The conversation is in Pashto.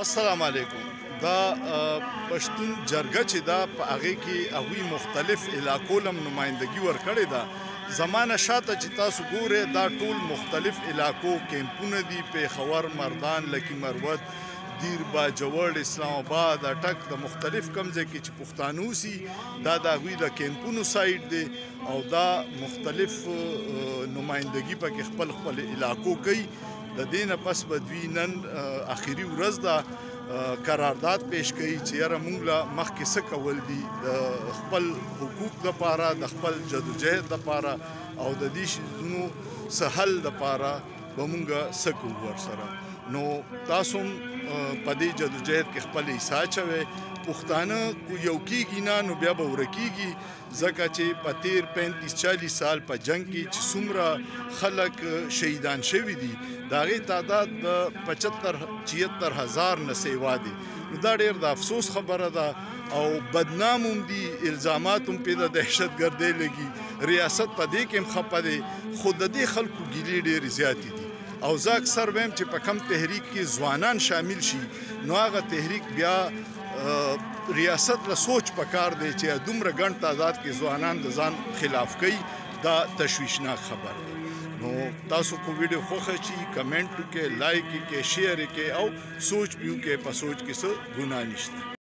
السلام علیکم. دا پښتون جرګه چې دا په هغې کې هغوی مختلف علاقو لم نمایندګي ورکړې ده. زمانه شاته چې تاسو ګورئ دا ټول مختلف علاقو کیمپونه دي. پیښور، مردان، لکي مروت، دیر باجوړ، اسلام آباد، اټک، د مختلف کم ځای کې چې پښتانه اوسي دا د هغوی د کیمپونو سایډ دی او دا مختلف نمایندګي پکې خپل خپل علاقو کوي. د دې نه پس به دوی نن اخري ورځ ده قرارداد پیش کوي چې یاره موږ له مخکې څه کول دي د خپل حقوق دپاره، د خپل جدوجهد دپاره او د دې شیزونو څه حل دپاره به موږ څه کوو ورسره. نو تاسو هم په دې جدوجهد کې خپل حصه اچوئ. پښتانه یو کېږي نه نو بیا به ورکېږي، ځکه چې په تېر 35-40 سال په جنګ کې چې څومره خلک شهیدان شوي دي د هغې تعداد د 75-76 هزار نه سیوا دي. نو دا ډېر د افسوس خبره ده او بدنام هم دي. الزامات هم پرې د دهشتګردۍ لګي. ریاست په دې کې هم خفه دی، خو د دې خلکو ګیلې ډېرې زیاتې دي. او زه اکثر ویم چې په کم تحریک کې ځوانان شامل شي نو هغه تحریک بیا ریاست له سوچ پکار دی چې دومره ګڼ تعداد کې ځوانان د ځان خلاف کوي. دا تشویشناک خبر دی. نو تاسو کو ویډیو خوښه شي کمنټ وکړئ، لایک یې کړئ، شیر یې کړئ او سوچ به وکړئ. په سوچ کې څه ګناه نشته.